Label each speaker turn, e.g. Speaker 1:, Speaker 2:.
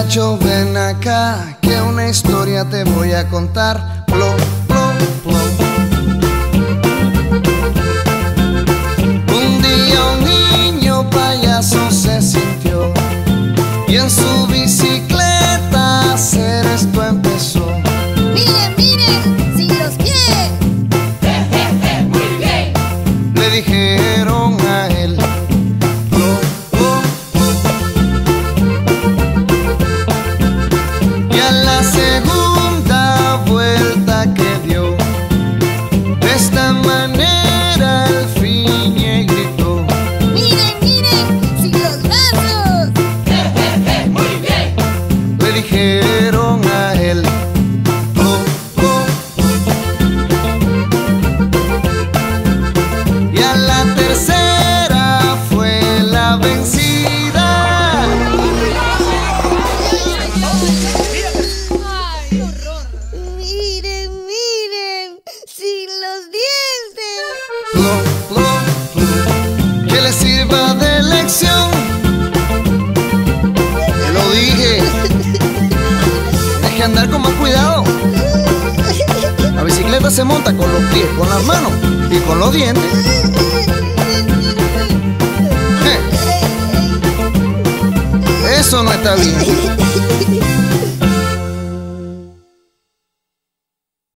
Speaker 1: muchacho, ven acá, que una historia te voy a contar. Plom, plom, plom. Un día un niño payaso se sintió y en su bicicleta a hacer esto empezó.
Speaker 2: Miren, miren, sin los pies.
Speaker 3: Muy bien.
Speaker 1: Le dijeron a él. Y a la segunda vuelta que dio, de esta manera al fin y gritó.
Speaker 2: Miren, miren, sin los brazos.
Speaker 3: Muy bien.
Speaker 1: Le dijeron a él. Y a la tercera fue la vencida.
Speaker 2: Ay, horror. Miren, miren, sin los dientes.
Speaker 1: Plom, plom, plom. Que le sirva de lección. Te lo dije. Tienes que andar con más cuidado. La bicicleta se monta con los pies, con las manos y con los dientes. Eso no está bien.